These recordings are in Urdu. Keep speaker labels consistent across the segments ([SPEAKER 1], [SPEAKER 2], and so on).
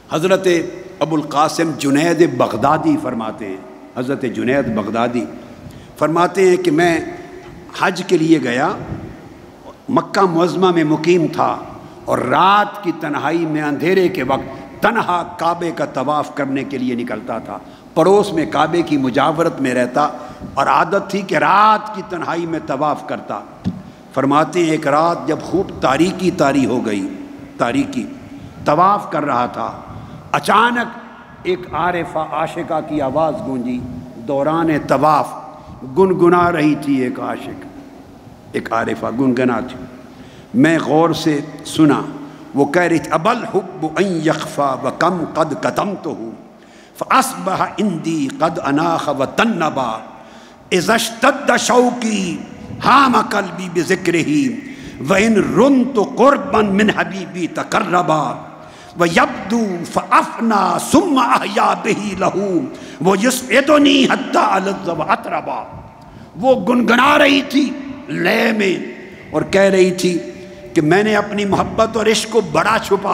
[SPEAKER 1] حضرت ابو القاسم جنید بغدادی فرماتے ہیں، حضرت جنید بغدادی فرماتے ہیں کہ میں حج کے لیے گیا، مکہ معظمہ میں مقیم تھا، اور رات کی تنہائی میں اندھیرے کے وقت تنہا کعبے کا طواف کرنے کے لیے نکلتا تھا، پڑوس میں کعبے کی مجاورت میں رہتا، اور عادت تھی کہ رات کی تنہائی میں طواف کرتا۔ فرماتے ہیں ایک رات جب خوب تاریکی طاری ہو گئی، تاریکی، طواف کر رہا تھا، اچانک ایک عارفہ عاشقہ کی آواز گونجی، دوران طواف گنگنا رہی تھی ایک عاشق، ایک عارفہ گنگنا تھی۔ میں غور سے سنا، وہ کہہ رہی تھی ابل حب ان یخفا وکم قد کتمتہ فاصبح عندی قد اناخ وتنبا اذا اشتد شوقی حام قلبی بذکرہ وان رنت قربا من حبیبی تقربا ویبدو فافنا ثم احیا بہ لہ ویسعدنی حتی الذ واطربا۔ وہ گنگنا رہی تھی لے میں اور کہہ رہی تھی کہ میں نے اپنی محبت اور عشق کو بڑا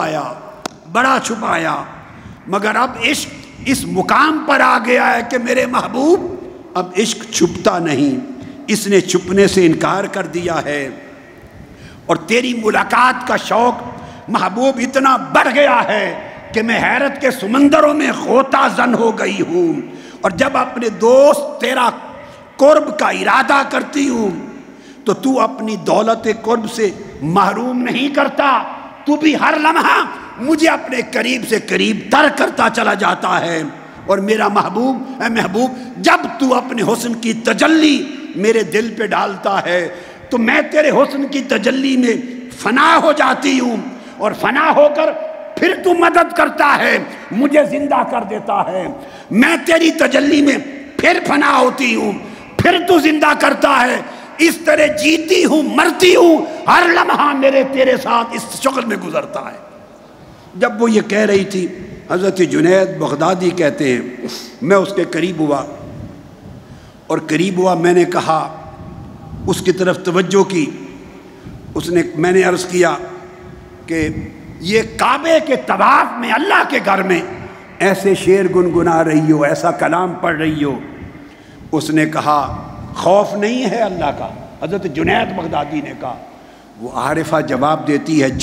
[SPEAKER 1] چھپایا، مگر اب عشق اس مقام پر آ گیا ہے کہ میرے محبوب اب عشق چھپتا نہیں، اس نے چھپنے سے انکار کر دیا ہے، اور تیری ملاقات کا شوق محبوب اتنا بڑھ گیا ہے کہ میں حیرت کے سمندروں میں غوطہ زن ہو گئی ہوں، اور جب اپنے دوست تیرا قرب کا ارادہ کرتی ہوں تو اپنی دولت قرب سے محروم نہیں کرتا، تو بھی ہر لمحہ مجھے اپنے قریب سے قریب تر کرتا چلا جاتا ہے۔ اور میرا محبوب، اے محبوب، جب تو اپنے حسن کی تجلی میرے دل پہ ڈالتا ہے تو میں تیرے حسن کی تجلی میں فنا ہو جاتی ہوں، اور فنا ہو کر پھر تو مدد کرتا ہے، مجھے زندہ کر دیتا ہے، میں تیری تجلی میں پھر فنا ہوتی ہوں، پھر تو زندہ کرتا ہے، اس طرح جیتی ہوں مرتی ہوں، ہر لمحہ میرے تیرے ساتھ اس شکل میں گزرتا ہے۔ جب وہ یہ کہہ رہی تھی، حضرت جنید بغدادی کہتے ہیں میں اس کے قریب ہوا، اور قریب ہوا، میں نے کہا، اس کی طرف توجہ کی، میں نے عرض کیا کہ یہ کعبے کے طواف میں اللہ کے گھر میں ایسے شعر گنگنا رہی ہو، ایسا کلام پڑھ رہی ہو؟ اس نے کہا خوف نہیں ہے اللہ کا؟ حضرت جنید بغدادی نے کہا۔ وہ عارفہ جواب دیتی ہے،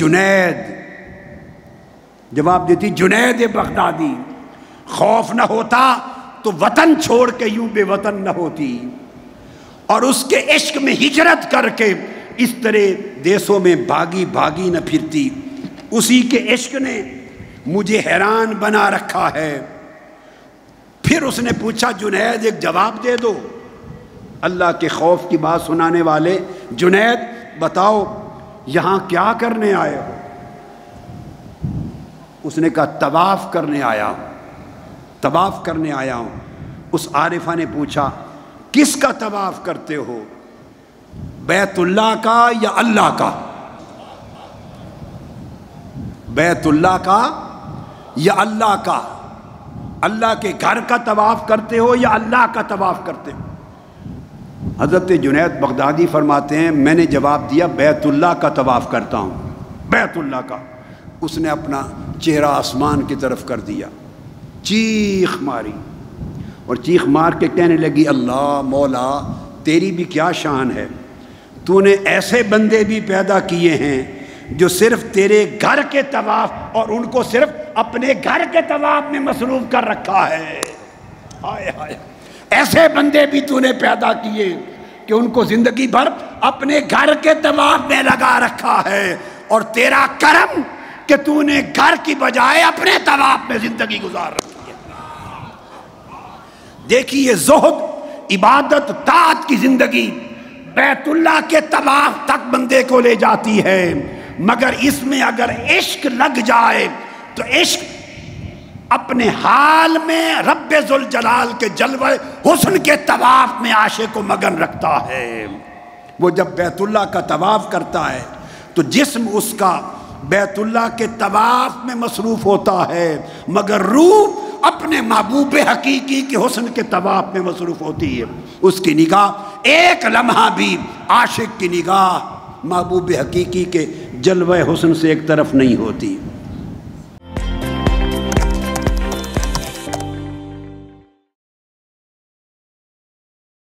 [SPEAKER 1] جنید بغدادی، خوف نہ ہوتا تو وطن چھوڑ کے یوں بے وطن نہ ہوتی، اور اس کے عشق میں ہجرت کر کے اس طرح دیسوں میں بھاگی نہ پھرتی۔ اسی کے عشق نے مجھے حیران بنا رکھا ہے۔ پھر اس نے پوچھا جنید ایک جواب دے دو، اللہ کے خوف کی بات سنانے والے، جنید بتاؤ یہاں کیا کرنے آئے ہو؟ اس نے کہا طواف کرنے آیا ہوں۔ اس عارفہ نے پوچھا کس کا طواف کرتے ہو، بیت اللہ کا یا اللہ کا؟ بیت اللہ کا یا اللہ کا؟ اللہ کے گھر کا طواف کرتے ہو یا اللہ کا طواف کرتے ہو؟ حضرت جنید بغدادی فرماتے ہیں میں نے جواب دیا بیت اللہ کا طواف کرتا ہوں، بیت اللہ کا۔ اس نے اپنا چہرہ آسمان کی طرف کر دیا، چیخ ماری، اور چیخ مار کے کہنے لگی اللہ مولا تیری بھی کیا شان ہے، تو نے ایسے بندے بھی پیدا کیے ہیں جو صرف تیرے گھر کے طواف اور ان کو صرف اپنے گھر کے طواف میں مصروف کر رکھا ہے۔ ہائے ہائے، ایسے بندے بھی تو نے پیدا کیے کہ ان کو زندگی بھر اپنے گھر کے طواف میں لگا رکھا ہے، اور تیرا کرم کہ تو نے گھر کی بجائے اپنے طواف میں زندگی گزار رکھی ہے۔ دیکھیے زہد، عبادت، طاعت کی زندگی بیت اللہ کے طواف تک بندے کو لے جاتی ہے، مگر اس میں اگر عشق لگ جائے تو عشق اپنے حال میں رب ذوالجلال کے جلوہ حسن کے طواف میں عاشق کو مگن رکھتا ہے۔ وہ جب بیت اللہ کا طواف کرتا ہے تو جسم اس کا بیت اللہ کے طواف میں مصروف ہوتا ہے، مگر روح اپنے محبوب حقیقی کے حسن کے طواف میں مصروف ہوتی ہے۔ اس کی نگاہ ایک لمحہ بھی، عاشق کی نگاہ محبوب حقیقی کے جلوہ حسن سے ایک طرف نہیں ہوتی۔